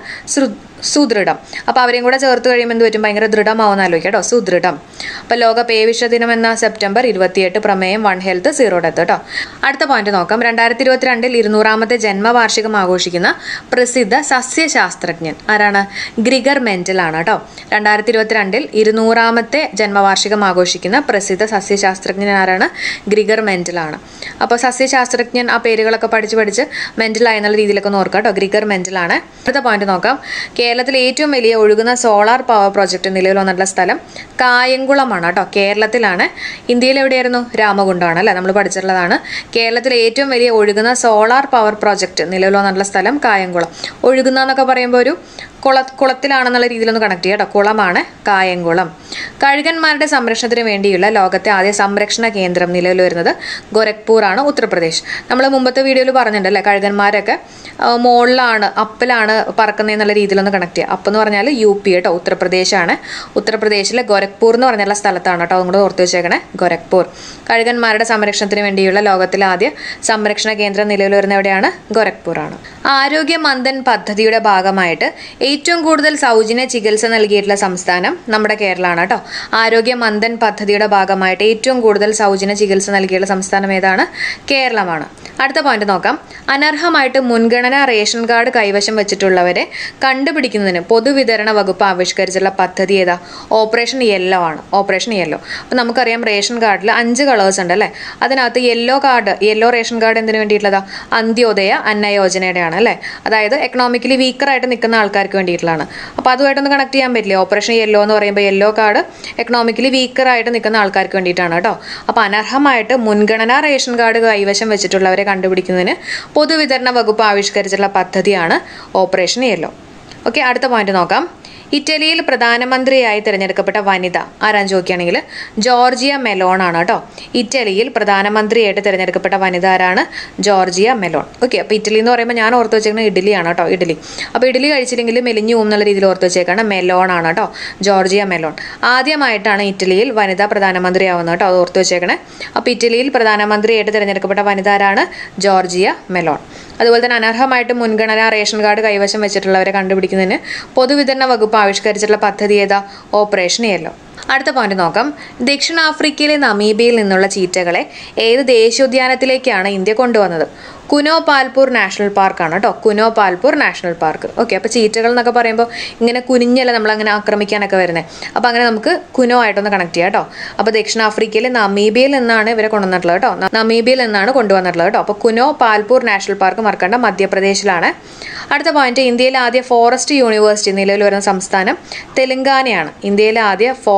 S1: സുദൃഢം. അപ്പോൾ അവരെയും കൂടെ ചേർത്ത് കഴിയുമ്പോൾ എന്ത് പറ്റും? ഭയങ്കര ദൃഢമാവുന്ന ആലോചിക്കുക കേട്ടോ. സുദൃഢം. അപ്പോൾ ലോക പേവിഷ ദിനം എന്ന സെപ്റ്റംബർ ഇരുപത്തിയെട്ട്. പ്രമേയം വൺ ഹെൽത്ത് സീറോ ഡെത്ത് കേട്ടോ. അടുത്ത പോയിന്റ് നോക്കാം. രണ്ടായിരത്തി ഇരുപത്തിരണ്ടിൽ ഇരുന്നൂറാമത്തെ ജന്മവാർഷികം ആഘോഷിക്കുന്ന പ്രസിദ്ധ സസ്യശാസ്ത്രജ്ഞൻ ആരാണ്? ഗ്രിഗർ മെന്റൽ ആണ് കേട്ടോ. രണ്ടായിരത്തി ഇരുപത്തിരണ്ടിൽ ഇരുന്നൂറാമത്തെ ജന്മവാർഷികം ആഘോഷിക്കുന്ന പ്രസിദ്ധ സസ്യശാസ്ത്രജ്ഞൻ ആരാണ്? ഗ്രിഗർ മെന്റൽ ആണ്. അപ്പോൾ സസ്യശാസ്ത്രജ്ഞൻ ആ പേരുകളൊക്കെ പഠിച്ച് പഠിച്ച് മെന്റലായി എന്നുള്ള രീതിയിലൊക്കെ ഒന്ന് ഓർക്കുക കേട്ടോ. ഗ്രിഗർ മെന്റൽ ആണ്. അടുത്ത പോയിന്റ് നോക്കാം. കേരളത്തിലെ ഏറ്റവും വലിയ ഒഴുകുന്ന സോളാർ പവർ പ്രോജക്റ്റ് നിലവിൽ വന്നിട്ടുള്ള സ്ഥലം കായംകുളമാണ് കേട്ടോ. കേരളത്തിലാണ്. ഇന്ത്യയിൽ എവിടെയായിരുന്നു? രാമകുണ്ടമാണ് അല്ലേ, നമ്മൾ പഠിച്ചിട്ടുള്ളതാണ്. കേരളത്തിലെ ഏറ്റവും വലിയ ഒഴുകുന്ന സോളാർ പവർ പ്രോജക്റ്റ് നിലവിൽ വന്നിട്ടുള്ള സ്ഥലം കായംകുളം. ഒഴുകുന്ന എന്നൊക്കെ പറയുമ്പോൾ ഒരു കുള കുളത്തിലാണെന്നുള്ള രീതിയിലൊന്ന് കണക്ട് ചെയ്യുക കേട്ടോ. കുളമാണ് കായംകുളം. കഴുകന്മാരുടെ സംരക്ഷണത്തിന് വേണ്ടിയുള്ള ലോകത്തെ ആദ്യ സംരക്ഷണ കേന്ദ്രം നിലവിൽ വരുന്നത് ഗോരഖ്പൂർ ആണ്, ഉത്തർപ്രദേശ്. നമ്മൾ മുമ്പത്തെ വീഡിയോയിൽ പറഞ്ഞിട്ടുണ്ടല്ലേ, കഴുകന്മാരൊക്കെ മുകളിലാണ് അപ്പിലാണ് പറക്കുന്നതെന്നുള്ള രീതിയിലൊന്ന് കണക്ട് ചെയ്യുക. അപ്പ് എന്ന് പറഞ്ഞാൽ യു പി കേട്ടോ, ഉത്തർപ്രദേശാണ്. ഉത്തർപ്രദേശിലെ ഗോരഖ്പൂർ എന്ന് പറഞ്ഞുള്ള സ്ഥലത്താണ് കേട്ടോ. അതുകൊണ്ട് ഓർത്ത് വെച്ചേക്കണേ, ഗോരഖ്പൂർ. കഴുകന്മാരുടെ സംരക്ഷണത്തിന് വേണ്ടിയുള്ള ലോകത്തിലെ ആദ്യ സംരക്ഷണ കേന്ദ്രം നിലവിൽ വരുന്ന എവിടെയാണ്? ഗോരഖ്പൂർ ആണ്. ആരോഗ്യ മന്ദൻ പദ്ധതിയുടെ ഭാഗമായിട്ട് ഏറ്റവും കൂടുതൽ സൗജന്യ ചികിത്സ നൽകിയിട്ടുള്ള സംസ്ഥാനം നമ്മുടെ കേരളമാണ് കേട്ടോ. ആരോഗ്യ മന്ദൻ പദ്ധതിയുടെ ഭാഗമായിട്ട് ഏറ്റവും കൂടുതൽ സൗജന്യ ചികിത്സ നൽകിയുള്ള സംസ്ഥാനം ഏതാണ്? കേരളമാണ്. അടുത്ത പോയിന്റ് നോക്കാം. അനർഹമായിട്ട് മുൻഗണനാ റേഷൻ കാർഡ് കൈവശം വെച്ചിട്ടുള്ളവരെ കണ്ടുപിടിക്കുന്നതിന് പൊതുവിതരണ വകുപ്പ് ആവിഷ്കരിച്ചുള്ള പദ്ധതി ഏതാ? ഓപ്പറേഷൻ യെല്ലോ ആണ്. Operation yellow. അപ്പം നമുക്കറിയാം റേഷൻ കാർഡിൽ അഞ്ച് കളേഴ്സ് ഉണ്ട് അല്ലേ. അതിനകത്ത് yellow card, yellow ration card എന്തിനു വേണ്ടിയിട്ടുള്ളതാ? അന്ത്യോദയ അന്ന യോജനയുടെയാണ് അല്ലേ. അതായത് എക്കണോമിക്കലി വീക്കറായിട്ട് നിൽക്കുന്ന ആൾക്കാർക്ക് വേണ്ടിയിട്ടുള്ളതാണ്. അപ്പോൾ അതുമായിട്ടൊന്ന് കണക്ട് ചെയ്യാൻ പറ്റില്ല. ഓപ്പറേഷൻ യെല്ലോ എന്ന് പറയുമ്പോൾ യെല്ലോ കാർഡ് എക്കണോമിക്കലി വീക്കറായിട്ട് നിൽക്കുന്ന ആൾക്കാർക്ക് വേണ്ടിയിട്ടാണ് കേട്ടോ. അപ്പോൾ അനർഹമായിട്ട് മുൻഗണനാ റേഷൻ കാർഡ് കൈവശം വെച്ചിട്ടുള്ളവരെ കണ്ടുപിടിക്കുന്നതിന് പൊതുവിതരണ വകുപ്പ് ആവിഷ്കരിച്ചിട്ടുള്ള പദ്ധതിയാണ് ഓപ്പറേഷൻ യെല്ലോ. ഓക്കെ. അടുത്ത പോയിന്റ് നോക്കാം. ഇറ്റലിയിൽ പ്രധാനമന്ത്രിയായി തിരഞ്ഞെടുക്കപ്പെട്ട വനിത ആരാന്ന് ചോദിക്കുകയാണെങ്കിൽ ജോർജിയ മെലോൺ ആണ് കേട്ടോ. ഇറ്റലിയിൽ പ്രധാനമന്ത്രിയായിട്ട് തിരഞ്ഞെടുക്കപ്പെട്ട വനിത ആരാണ്? Giorgia Meloni. ഓക്കെ. അപ്പോൾ ഇറ്റലി എന്ന് പറയുമ്പോൾ ഞാൻ ഓർത്ത് വെച്ചേക്കുന്നത് ഇഡ്ഡലിയാണ് കേട്ടോ. ഇഡ്ഡലി. അപ്പോൾ ഇഡ്ഡലി കഴിച്ചില്ലെങ്കിൽ മെലിഞ്ഞു പോകും എന്നുള്ള രീതിയിൽ ഓർത്ത് വെച്ചേക്കാണ്. മെലോൺ ആണ് കേട്ടോ. Giorgia Meloni. ആദ്യമായിട്ടാണ് ഇറ്റലിയിൽ വനിത പ്രധാനമന്ത്രിയാവുന്നത് കേട്ടോ. അത് ഓർത്ത് വെച്ചേക്കണേ. അപ്പോൾ ഇറ്റലിയിൽ പ്രധാനമന്ത്രിയായിട്ട് തിരഞ്ഞെടുക്കപ്പെട്ട വനിത ആരാണ്? Giorgia Meloni. അതുപോലെ തന്നെ അനർഹമായിട്ട് മുൻഗണനാ റേഷൻ കാർഡ് കൈവശം വെച്ചിട്ടുള്ളവരെ കണ്ടുപിടിക്കുന്നതിന് പൊതുവിതരണ വകുപ്പ് ആവിഷ്കരിച്ചിട്ടുള്ള പദ്ധതി ഏതാ? Operation yellow. അടുത്ത പോയിന്റ് നോക്കാം. ദക്ഷിണാഫ്രിക്കയിലെ നമീബിയയിൽ നിന്നുള്ള ചീറ്റകളെ ഏത് ദേശീയോദ്യാനത്തിലേക്കാണ് ഇന്ത്യ കൊണ്ടുവന്നത്? കുനോ പാൽപൂർ നാഷണൽ പാർക്കാണ് കേട്ടോ. Kuno Palpur national park. Okay. അപ്പോൾ ചീറ്റകൾ എന്നൊക്കെ പറയുമ്പോൾ ഇങ്ങനെ കുനിഞ്ഞല്ല നമ്മളങ്ങനെ ആക്രമിക്കാനൊക്കെ വരുന്നത്. അപ്പോൾ അങ്ങനെ നമുക്ക് കുനോ ആയിട്ടൊന്ന് കണക്ട് ചെയ്യാം കേട്ടോ. അപ്പോൾ ദക്ഷിണാഫ്രിക്കയിലെ നമീബിയയിൽ നിന്നാണ് ഇവരെ കൊണ്ടുവന്നിട്ടുള്ളത് കേട്ടോ. നമീബിയയിൽ നിന്നാണ് കൊണ്ടുവന്നിട്ടുള്ളത് കേട്ടോ. അപ്പോൾ കുനോ പാൽപൂർ നാഷണൽ പാർക്ക് മറക്കണ്ട, മധ്യപ്രദേശിലാണ്. അടുത്ത പോയിന്റ്. ഇന്ത്യയിലെ ആദ്യ ഫോറസ്റ്റ് യൂണിവേഴ്സിറ്റി നിലവിൽ വരുന്ന സംസ്ഥാനം തെലങ്കാനയാണ്. ഇന്ത്യയിലെ ആദ്യ ഫോറസ്റ്റ്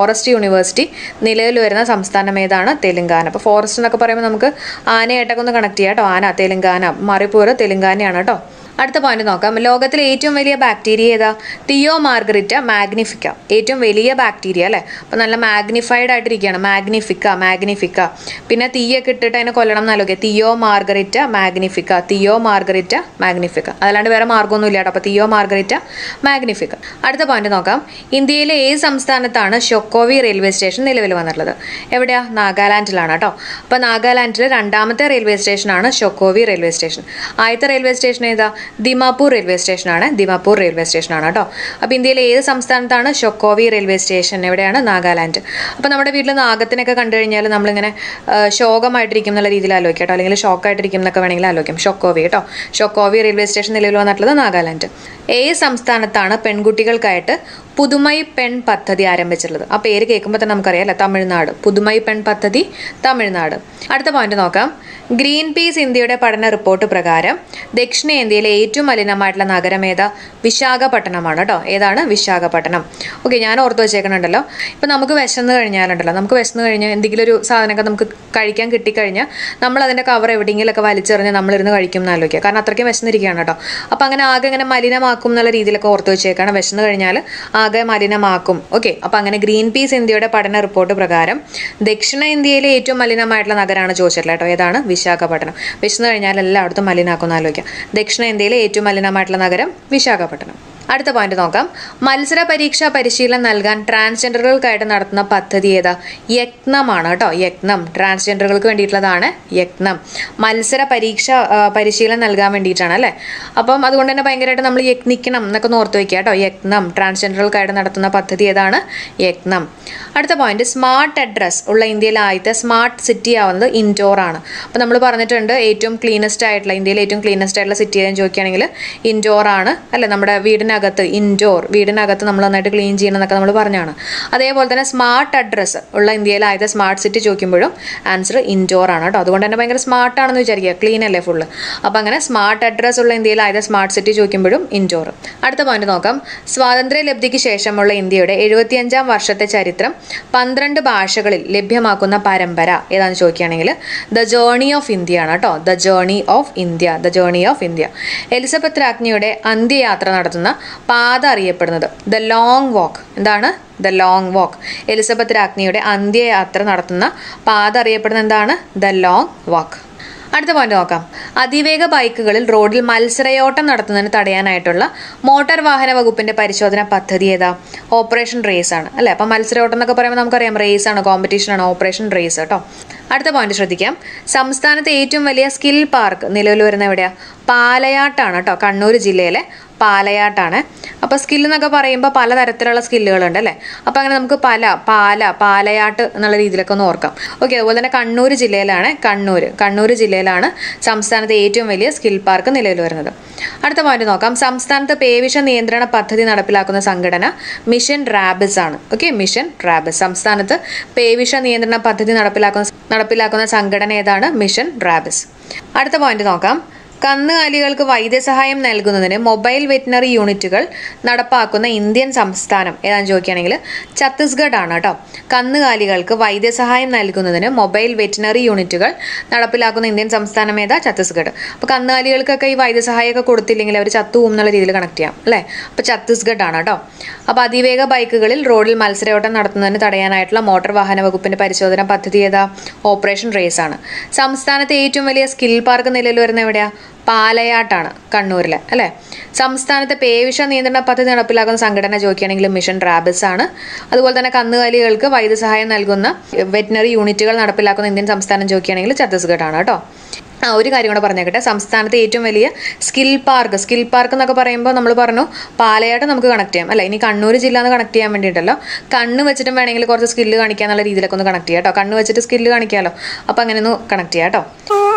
S1: ഫോറസ്റ്റ് യൂണിവേഴ്സിറ്റി നിലവിൽ വരുന്ന സംസ്ഥാനം ഏതാണ്? തെലങ്കാന. അപ്പോൾ ഫോറസ്റ്റ് എന്നൊക്കെ പറയുമ്പോൾ നമുക്ക് ആനയായിട്ടൊക്കെ ഒന്ന് കണക്ട് ചെയ്യാം കേട്ടോ. ആന തെലങ്കാന, മറിപ്പൂർ തെലങ്കാനയാണ് കേട്ടോ. അടുത്ത പോയിന്റ് നോക്കാം. ലോകത്തിലെ ഏറ്റവും വലിയ ബാക്ടീരിയ ഏതാ? Thiomargarita magnifica. ഏറ്റവും വലിയ ബാക്ടീരിയ അല്ലേ. അപ്പം നല്ല മാഗ്നിഫൈഡ് ആയിട്ടിരിക്കുകയാണ്. മാഗ്നിഫിക്ക മാഗ്നിഫിക്ക പിന്നെ തീയൊക്കെ ഇട്ടിട്ട് അതിനെ കൊല്ലണം എന്നാലോക്കെ. Thiomargarita magnifica, Thiomargarita magnifica. അതല്ലാണ്ട് വേറെ മാർഗ്ഗമൊന്നും ഇല്ല കേട്ടോ. അപ്പോൾ തിയോ മാർഗരിറ്റ മാഗ്നിഫിക്ക. അടുത്ത പോയിന്റ് നോക്കാം. ഇന്ത്യയിലെ ഏത് സംസ്ഥാനത്താണ് ഷൊക്കോവി റെയിൽവേ സ്റ്റേഷൻ നിലവിൽ വന്നിട്ടുള്ളത്? എവിടെയാ? നാഗാലാൻഡിലാണ് കേട്ടോ. അപ്പോൾ നാഗാലാൻഡിലെ രണ്ടാമത്തെ റെയിൽവേ സ്റ്റേഷനാണ് ഷൊക്കോവി റെയിൽവേ സ്റ്റേഷൻ. ആദ്യത്തെ റെയിൽവേ സ്റ്റേഷൻ ഏതാ? ദിമാപൂർ റെയിൽവേ സ്റ്റേഷനാണ്. ദിമാപൂർ റെയിൽവേ സ്റ്റേഷനാണ് കേട്ടോ. അപ്പോൾ ഇന്ത്യയിലെ ഏത് സംസ്ഥാനത്താണ് ഷൊക്കോവി റെയിൽവേ സ്റ്റേഷൻ? എവിടെയാണ്? നാഗാലാൻഡ്. അപ്പോൾ നമ്മുടെ വീട്ടിൽ നാഗത്തിനൊക്കെ കണ്ടു കഴിഞ്ഞാൽ നമ്മളിങ്ങനെ ശോകമായിട്ടിരിക്കും എന്നുള്ള രീതിയിൽ ആലോചിക്കാം കേട്ടോ. അല്ലെങ്കിൽ ഷോക്കായിട്ടിരിക്കും എന്നൊക്കെ വേണമെങ്കിൽ ആലോചിക്കാം. ഷൊക്കോവി കേട്ടോ. ഷൊക്കോവി റെയിൽവേ സ്റ്റേഷൻ നിലവിൽ വന്നിട്ടുള്ളത് നാഗാലാൻഡ്. ഏത് സംസ്ഥാനത്താണ് പെൺകുട്ടികൾക്കായിട്ട് പുതുമൈ പെൺ പദ്ധതി ആരംഭിച്ചിട്ടുള്ളത്? ആ പേര് കേൾക്കുമ്പോൾ തന്നെ നമുക്കറിയാം അല്ലേ. തമിഴ്നാട്. പുതുമൈ പെൺ പദ്ധതി തമിഴ്നാട്. അടുത്ത പോയിന്റ് നോക്കാം. ഗ്രീൻ പീസ് ഇന്ത്യയുടെ പഠന റിപ്പോർട്ട് പ്രകാരം ദക്ഷിണേന്ത്യയിലെ ഏറ്റവും മലിനമായിട്ടുള്ള നഗരം ഏതാ? വിശാഖപട്ടണമാണ് കേട്ടോ. ഏതാണ്? വിശാഖപട്ടണം. ഓക്കെ, ഞാൻ ഓർത്ത് വെച്ചേക്കണുണ്ടല്ലോ. ഇപ്പം നമുക്ക് വിശന്ന് കഴിഞ്ഞാലുണ്ടല്ലോ, നമുക്ക് വിശന്ന് കഴിഞ്ഞാൽ എന്തെങ്കിലും ഒരു സാധനമൊക്കെ നമുക്ക് കഴിക്കാൻ കിട്ടിക്കഴിഞ്ഞാൽ നമ്മൾ അതിൻ്റെ കവർ എവിടെയെങ്കിലൊക്കെ വലിച്ചെറിഞ്ഞ് നമ്മളിരുന്ന് കഴിക്കും എന്ന് ആലോചിക്കുക. കാരണം അത്രയ്ക്കും വിശന്നിരിക്കുകയാണ് കേട്ടോ. അപ്പം അങ്ങനെ ആകെ ഇങ്ങനെ മലിനമാക്കും എന്നുള്ള രീതിയിലൊക്കെ ഓർത്ത് വെച്ചേക്കാണ്. വിശന്ന് കഴിഞ്ഞാൽ ആകെ മലിനമാക്കും. ഓക്കെ, അപ്പം അങ്ങനെ ഗ്രീൻ പീസ് ഇന്ത്യയുടെ പഠന റിപ്പോർട്ട് പ്രകാരം ദക്ഷിണേന്ത്യയിലെ ഏറ്റവും മലിനമായിട്ടുള്ള നഗരമാണ് ചോദിച്ചിട്ടുള്ളത് കേട്ടോ. ഏതാണ്? വിശാഖപട്ടണം. വിശന്ന് കഴിഞ്ഞാൽ എല്ലായിടത്തും മലിനാക്കും എന്ന് ആലോചിക്കാം. ദക്ഷിണേന്ത്യയിലെ ഏറ്റവും മലിനമായിട്ടുള്ള നഗരം വിശാഖപട്ടണം. അടുത്ത പോയിന്റ് നോക്കാം. മത്സര പരീക്ഷാ പരിശീലനം നൽകാൻ ട്രാൻസ്ജെൻഡറുകൾക്കായിട്ട് നടത്തുന്ന പദ്ധതി ഏതാ? യജ്ഞമാണ് കേട്ടോ. യജ്ഞം. ട്രാൻസ്ജെൻഡറുകൾക്ക് വേണ്ടിയിട്ടുള്ളതാണ് യജ്ഞം. മത്സര പരീക്ഷ പരിശീലനം നൽകാൻ വേണ്ടിയിട്ടാണ് അല്ലേ. അപ്പം അതുകൊണ്ട് തന്നെ ഭയങ്കരമായിട്ട് നമ്മൾ യജ്ഞിക്കണം എന്നൊക്കെ ഓർത്ത് വയ്ക്കുക കേട്ടോ. യജ്ഞം. ട്രാൻസ്ജെൻഡറുകൾക്കായിട്ട് നടത്തുന്ന പദ്ധതി ഏതാണ്? യജ്ഞം. അടുത്ത പോയിന്റ്, സ്മാർട്ട് അഡ്രസ് ഉള്ള ഇന്ത്യയിലെ ആദ്യത്തെ സ്മാർട്ട് സിറ്റി ആവുന്നത് ഇൻഡോർ ആണ്. അപ്പോൾ നമ്മൾ പറഞ്ഞിട്ടുണ്ട് ഏറ്റവും ക്ലീനസ്റ്റ് ആയിട്ടുള്ള, ഇന്ത്യയിലെ ഏറ്റവും ക്ലീനസ്റ്റ് ആയിട്ടുള്ള സിറ്റി ഏതെന്ന് ചോദിക്കുകയാണെങ്കിൽ ഇൻഡോർ ആണ് അല്ലേ. നമ്മുടെ വീടിനകത്ത് ഇൻഡോർ, വീടിനകത്ത് നമ്മൾ നന്നായിട്ട് ക്ലീൻ ചെയ്യണം എന്നൊക്കെ നമ്മൾ പറഞ്ഞാണ്. അതേപോലെ തന്നെ സ്മാർട്ട് അഡ്രസ് ഉള്ള ഇന്ത്യയിലെ ആദ്യത്തെ സ്മാർട്ട് സിറ്റി ചോദിക്കുമ്പോഴും ആൻസർ ഇൻഡോർ ആണ് കേട്ടോ. അതുകൊണ്ട് തന്നെ ഭയങ്കര സ്മാർട്ട് ആണെന്ന് വിചാരിക്കുക. ക്ലീൻ അല്ലേ ഫുള്ള്. അപ്പോൾ അങ്ങനെ സ്മാർട്ട് അഡ്രസ് ഉള്ള ഇന്ത്യയിലെ ആദ്യത്തെ സ്മാർട്ട് സിറ്റി ചോദിക്കുമ്പോഴും ഇൻഡോർ. അടുത്ത പോയിന്റ് നോക്കാം. സ്വാതന്ത്ര്യ ലബ്ധിക്ക് ശേഷമുള്ള ഇന്ത്യയുടെ എഴുപത്തിയഞ്ചാം വർഷത്തെ ചരിത്രം പന്ത്രണ്ട് ഭാഷകളിൽ ലഭ്യമാക്കുന്ന പരമ്പര ഏതാണെന്ന് ചോദിക്കുകയാണെങ്കിൽ ദ ജേർണി ഓഫ് ഇന്ത്യ ആണ് കേട്ടോ. The journey of India. The journey of India. Elizabeth രാജ്ഞിയുടെ അന്ത്യയാത്ര നടത്തുന്ന പാത അറിയപ്പെടുന്നത് ദ ലോങ് വാക്ക്. എന്താണ്? The long walk. എലിസബത്ത് രാജ്ഞിയുടെ അന്ത്യയാത്ര നടത്തുന്ന പാത അറിയപ്പെടുന്നത് എന്താണ്? The long walk. അടുത്ത പോയിന്റ് നോക്കാം. അതിവേഗ ബൈക്കുകളിൽ റോഡിൽ മത്സരയോട്ടം നടത്തുന്നതിന് തടയാനായിട്ടുള്ള മോട്ടോർ വാഹന വകുപ്പിന്റെ പരിശോധന പദ്ധതി ഏതാ? ഓപ്പറേഷൻ റേസ് ആണ് അല്ലെ. അപ്പം മത്സരയോട്ടം എന്നൊക്കെ പറയുമ്പോൾ നമുക്കറിയാം റേസ് ആണ്, കോമ്പറ്റീഷൻ ആണ്. ഓപ്പറേഷൻ റേസ് കേട്ടോ. അടുത്ത പോയിന്റ് ശ്രദ്ധിക്കാം. സംസ്ഥാനത്തെ ഏറ്റവും വലിയ സ്കിൽ പാർക്ക് നിലവിൽ വരുന്ന എവിടെയാ? പാലയാട്ടാണ് കേട്ടോ. കണ്ണൂർ ജില്ലയിലെ പാലയാട്ടാണ്. അപ്പോൾ സ്കിൽ എന്നൊക്കെ പറയുമ്പോൾ പലതരത്തിലുള്ള സ്കില്ലുകളുണ്ട് അല്ലേ. അപ്പോൾ അങ്ങനെ നമുക്ക് പല പാല പാലയാട്ട് എന്നുള്ള രീതിയിലൊക്കെ ഒന്ന് ഓർക്കാം. ഓക്കെ, അതുപോലെ തന്നെ കണ്ണൂർ ജില്ലയിലാണ് കണ്ണൂർ കണ്ണൂർ ജില്ലയിലാണ് സംസ്ഥാനത്തെ ഏറ്റവും വലിയ സ്കിൽ പാർക്ക് നിലവിൽ വരുന്നത്. അടുത്ത പോയിന്റ് നോക്കാം. സംസ്ഥാനത്ത് പേവിഷ നിയന്ത്രണ പദ്ധതി നടപ്പിലാക്കുന്ന സംഘടന മിഷൻ റാബിസ് ആണ്. Okay, mission rabies. സംസ്ഥാനത്ത് പേവിഷ നിയന്ത്രണ പദ്ധതി നടപ്പിലാക്കുന്ന നടപ്പിലാക്കുന്ന സംഘടന ഏതാണ്? Mission rabies. അടുത്ത പോയിന്റ് നോക്കാം. കന്നുകാലികൾക്ക് വൈദ്യസഹായം നൽകുന്നതിന് മൊബൈൽ വെറ്റിനറി യൂണിറ്റുകൾ നടപ്പാക്കുന്ന ഇന്ത്യൻ സംസ്ഥാനം ഏതാണെന്ന് ചോദിക്കുകയാണെങ്കിൽ ഛത്തീസ്ഗഡ് ആണ് കേട്ടോ. കന്നുകാലികൾക്ക് വൈദ്യസഹായം നൽകുന്നതിന് മൊബൈൽ വെറ്റിനറി യൂണിറ്റുകൾ നടപ്പിലാക്കുന്ന ഇന്ത്യൻ സംസ്ഥാനം ഏതാ? ഛത്തീസ്ഗഡ്. അപ്പോൾ കന്നുകാലികൾക്കൊക്കെ ഈ വൈദ്യസഹായമൊക്കെ കൊടുത്തില്ലെങ്കിൽ അവർ ചത്തുപോകും എന്നുള്ള രീതിയിൽ കണക്ട് ചെയ്യാം അല്ലേ. അപ്പോൾ ഛത്തീസ്ഗഡ് ആണ് കേട്ടോ. അപ്പോൾ അതിവേഗ ബൈക്കുകളിൽ റോഡിൽ മത്സരയോട്ടം നടത്തുന്നതിന് തടയാനായിട്ടുള്ള മോട്ടോർ വാഹന വകുപ്പിന്റെ പരിശോധന പദ്ധതി ഏതാ? ഓപ്പറേഷൻ റേസ് ആണ്. സംസ്ഥാനത്തെ ഏറ്റവും വലിയ സ്കിൽ പാർക്ക് നിലവിൽ വരുന്ന എവിടെയാ? പാലയാട്ടാണ്, കണ്ണൂരിലെ അല്ലേ. സംസ്ഥാനത്തെ പേവിഷ നിയന്ത്രണ പദ്ധതി നടപ്പിലാക്കുന്ന സംഘടന ചോദിക്കുകയാണെങ്കിൽ മിഷൻ റാബിസ് ആണ്. അതുപോലെ തന്നെ കന്നുകാലികൾക്ക് വൈദ്യസഹായം നൽകുന്ന വെറ്റിനറി യൂണിറ്റുകൾ നടപ്പിലാക്കുന്ന ഇന്ത്യൻ സംസ്ഥാനം ചോദിക്കുകയാണെങ്കിൽ ഛത്തീസ്ഗഡ് ആണ് കേട്ടോ. ആ ഒരു കാര്യം കൂടെ പറഞ്ഞേക്കട്ടെ. സംസ്ഥാനത്തെ ഏറ്റവും വലിയ സ്കിൽ പാർക്ക് സ്കിൽ പാർക്ക് എന്നൊക്കെ പറയുമ്പോൾ നമ്മൾ പറഞ്ഞു പാലയാട്ട് നമുക്ക് കണക്ട് ചെയ്യാം അല്ലേ. ഇനി കണ്ണൂർ ജില്ല എന്ന് കണക്ട് ചെയ്യാൻ വേണ്ടിയിട്ടല്ലോ. കണ്ണ് വെച്ചിട്ടും വേണമെങ്കിൽ കുറച്ച് സ്കില്ല് കാണിക്കാന്നുള്ള രീതിയിലൊക്കെ ഒന്ന് കണക്ട് ചെയ്യാം കേട്ടോ. കണ്ണ് വെച്ചിട്ട് സ്കില്ല് കാണിക്കാമല്ലോ. അപ്പം അങ്ങനെ ഒന്ന് കണക്ട് ചെയ്യാം കേട്ടോ.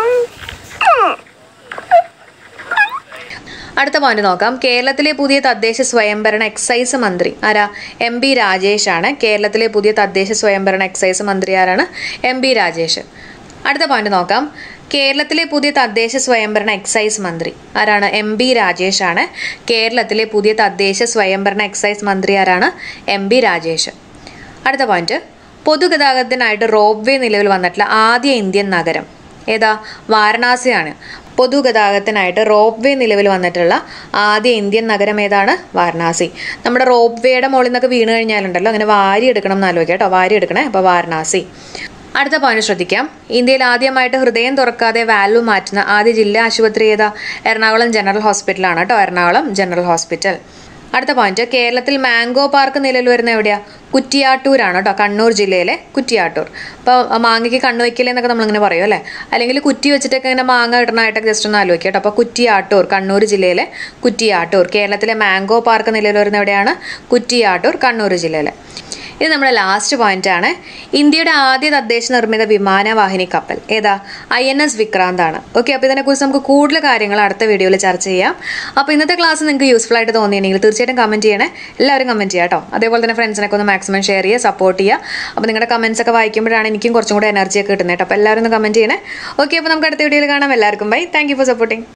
S1: അടുത്ത പോയിന്റ് നോക്കാം. കേരളത്തിലെ പുതിയ തദ്ദേശ സ്വയംഭരണ എക്സൈസ് മന്ത്രി ആരാ? എം ബി രാജേഷ് ആണ്. കേരളത്തിലെ പുതിയ തദ്ദേശ സ്വയംഭരണ എക്സൈസ് മന്ത്രി ആരാണ്? M B Rajesh. അടുത്ത പോയിന്റ് നോക്കാം. കേരളത്തിലെ പുതിയ തദ്ദേശ സ്വയംഭരണ എക്സൈസ് മന്ത്രി ആരാണ്? എം ബി രാജേഷ് ആണ്. കേരളത്തിലെ പുതിയ തദ്ദേശ സ്വയംഭരണ എക്സൈസ് മന്ത്രി ആരാണ്? M B Rajesh. അടുത്ത പോയിന്റ്, പൊതുഗതാഗതത്തിനായിട്ട് റോപ്പ് വേ നിലവിൽ വന്നിട്ടുള്ള ആദ്യ ഇന്ത്യൻ നഗരം ഏതാ? വാരണാസിയാണ്. പൊതുഗതാഗതത്തിനായിട്ട് റോപ്പ് വേ നിലവിൽ വന്നിട്ടുള്ള ആദ്യ ഇന്ത്യൻ നഗരം ഏതാണ്? വാരണാസി. നമ്മുടെ റോപ്പ് വേയുടെ മുകളിൽ നിന്നൊക്കെ വീണ് കഴിഞ്ഞാലുണ്ടല്ലോ, അങ്ങനെ വാരി എടുക്കണം എന്ന് ആലോചിക്കാം കേട്ടോ, വാരി എടുക്കണേ. അപ്പോൾ വാരണാസി. അടുത്ത പോയിന്റ് ശ്രദ്ധിക്കാം. ഇന്ത്യയിൽ ആദ്യമായിട്ട് ഹൃദയം തുറക്കാതെ വാൽവ് മാറ്റുന്ന ആദ്യ ജില്ലാ ആശുപത്രി ഏതാ? എറണാകുളം ജനറൽ ഹോസ്പിറ്റലാണ് കേട്ടോ, എറണാകുളം ജനറൽ ഹോസ്പിറ്റൽ. അടുത്ത പോയിന്റ്, കേരളത്തിൽ മാംഗോ പാർക്ക് നിലവിൽ വരുന്ന എവിടെയാ? കുറ്റിയാട്ടൂരാണ് കേട്ടോ, കണ്ണൂർ ജില്ലയിലെ കുറ്റിയാട്ടൂർ. അപ്പോൾ മാങ്ങയ്ക്ക് കണ്ണു വയ്ക്കലേ എന്നൊക്കെ നമ്മളിങ്ങനെ പറയും അല്ലേ, അല്ലെങ്കിൽ കുറ്റി വെച്ചിട്ടൊക്കെ ഇങ്ങനെ മാങ്ങ ഇടണമായിട്ടൊക്കെ ജസ്റ്റ് ഒന്ന് ആലോചിക്കുക കേട്ടോ. അപ്പോൾ കുറ്റിയാട്ടൂർ, കണ്ണൂർ ജില്ലയിലെ കുറ്റിയാട്ടൂർ. കേരളത്തിലെ മാംഗോ പാർക്ക് നിലവിൽ വരുന്ന എവിടെയാണ്? കുറ്റിയാട്ടൂർ, കണ്ണൂർ ജില്ലയിലെ. ഇത് നമ്മുടെ ലാസ്റ്റ് പോയിന്റ് ആണ്. ഇന്ത്യയുടെ ആദ്യ തദ്ദേശ നിർമ്മിത വിമാനവാഹിനി കപ്പൽ ഏതാ? ഐ എൻ എസ് വിക്രാന്ത് ആണ്. ഓക്കെ, അപ്പോൾ ഇതിനെക്കുറിച്ച് നമുക്ക് കൂടുതൽ കാര്യങ്ങൾ അടുത്ത വീഡിയോയിൽ ചർച്ച ചെയ്യാം. അപ്പോൾ ഇന്നത്തെ ക്ലാസ് നിങ്ങൾക്ക് യൂസ്ഫുൾ ആയിട്ട് തോന്നിയിട്ടുണ്ടെങ്കിൽ തീർച്ചയായിട്ടും കമന്റ് ചെയ്യണേ. എല്ലാവരും കമന്റ് ചെയ്യാം കേട്ടോ. അതേപോലെ തന്നെ ഫ്രണ്ട്സിനൊക്കെ ഒന്ന് മാക്സിമം ഷെയർ ചെയ്യുക, സപ്പോർട്ട് ചെയ്യുക. അപ്പോൾ നിങ്ങളുടെ കമന്റ്സ് ഒക്കെ വായിക്കുമ്പോഴാണ് എനിക്കും കുറച്ചും കൂടെ എനർജി ഒക്കെ കിട്ടുന്നത് കേട്ടോ. അപ്പോൾ എല്ലാവരും ഒന്ന് കമന്റ് ചെയ്യണേ. ഓക്കെ, അപ്പോൾ നമുക്ക് അടുത്ത വീഡിയോയിൽ കാണാം. എല്ലാവർക്കും bye. Thank you for supporting.